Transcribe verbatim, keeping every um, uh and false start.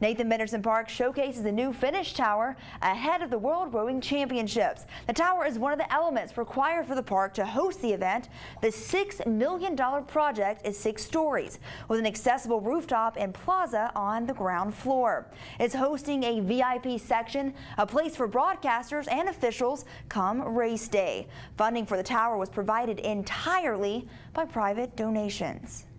Nathan Benderson Park showcases the new finish tower ahead of the World Rowing Championships. The tower is one of the elements required for the park to host the event. The six million dollar project is six stories with an accessible rooftop and plaza on the ground floor. It's hosting a V I P section, a place for broadcasters and officials come race day. Funding for the tower was provided entirely by private donations.